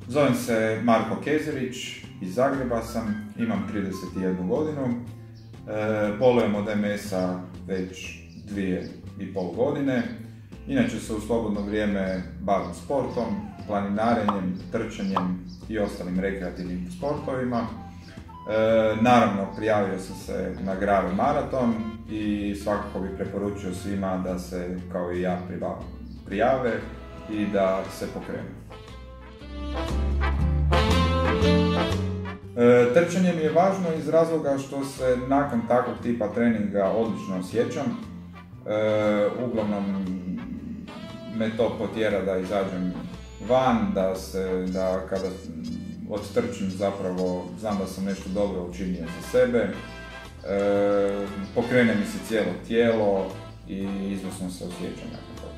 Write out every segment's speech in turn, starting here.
Zovem se Marko Kezerić, iz Zagreba sam, imam 31 godinu. Bolujem od MS-a već 2,5 godine. Inače se u slobodno vrijeme bavim sportom, planinarenjem, trčanjem i ostalim rekreativnim sportovima. Naravno, prijavio sam se na Gravel maraton i svakako bih preporučio svima da se, kao i ja, prijave i da se pokrenu. Trčanje mi je važno iz razloga što se nakon takvog tipa treninga odlično osjećam. Uglavnom me to potjera da izađem van, da kada odtrčim zapravo znam da sam nešto dobro učinio za sebe. Pokrene mi se cijelo tijelo i izvrsno se osjećam nakon toga.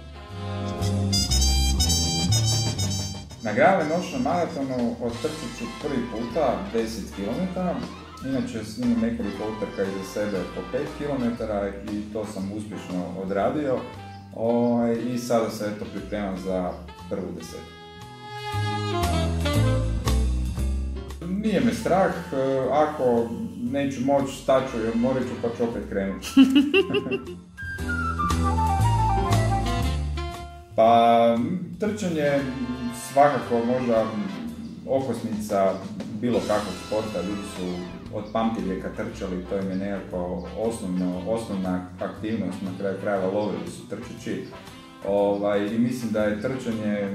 Na Gravel noćnom maratonu odtrčat ću prvi puta 10 km, inače imam nekoliko utrka iza sebe po 5 km i to sam uspješno odradio i sada se pripremam za prvu desetu. Nije me strah, ako neću moći staću i odmorit ću pa ću opet krenuti. Pa trčanje svakako možda okosnica bilo kakvog sporta, ljudi su od pamtivijeka trčali, to im je nekako osnovna aktivnost, na kraju krajeva lovili su trčeći. I mislim da je trčanje,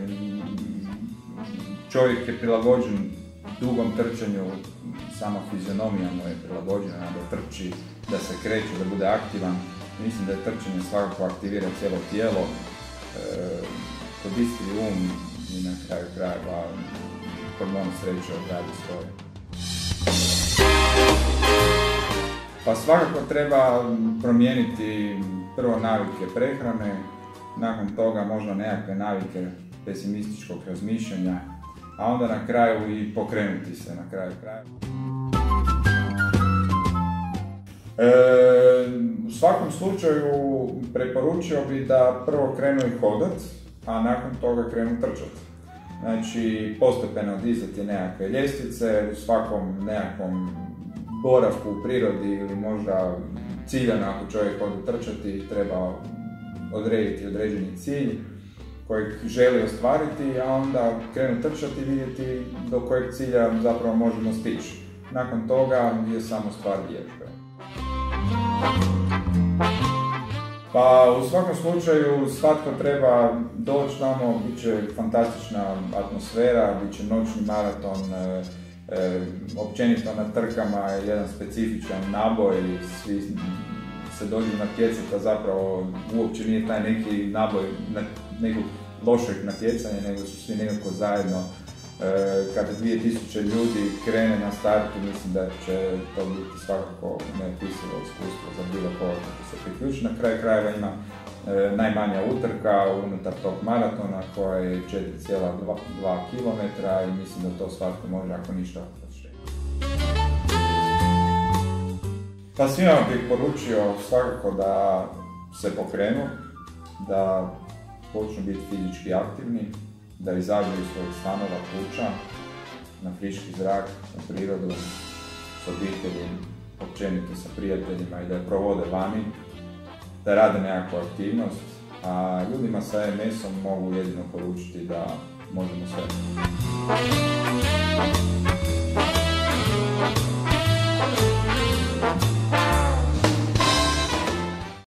čovjek je prilagođen dugom trčanju, sama fizionomija mu je prilagođena da trči, da se kreće, da bude aktivan. Mislim da je trčanje svakako aktivira cijelo tijelo, koristi um i na kraju krajeva hormon sreće odradi svoje. Pa svakako treba promijeniti prvo navike prehrane, nakon toga možda nekakve navike pesimističkog razmišljanja, a onda na kraju i pokrenuti se na kraju krajeva. U svakom slučaju preporučio bih da prvo krenu i hodat, a nakon toga krenu trčat. Znači, postepeno dizati nekakve ljestvice, u svakom nekakvom boravku u prirodi ili možda ciljano ako čovjek ode trčati, treba odrediti određeni cilj kojeg želi ostvariti, a onda krenu trčati i vidjeti do kojeg cilja zapravo možemo stići. Nakon toga je samo stvar vježbe. Pa u svakom slučaju svatko treba doći tamo, bit će fantastična atmosfera, bit će noćni maraton, općenito na trkama je jedan specifičan naboj, svi se dođu natjecati, a zapravo uopće nije taj neki naboj nekog lošeg natjecanja, nego su svi nekako zajedno. Kada 2000 ljudi krene na startu, mislim da će to biti svakako neopisivo iskustvo za bilo koga koji se priključi. Na kraju krajeva ima najmanja utrka unutar tog maratona koja je 4,2 km i mislim da to svatko može ako ništa odštetiti. Pa svima bih poručio svakako da se pokrenu, da počnu biti fizički aktivni, da izađu iz svojih stanova, kuća, na friški zrak, u prirodu, s obitelji, općenito sa prijateljima i da je provode vani, da rade nekakvu aktivnost, a ljudima sa MS-om mogu jedino poručiti da možemo sve.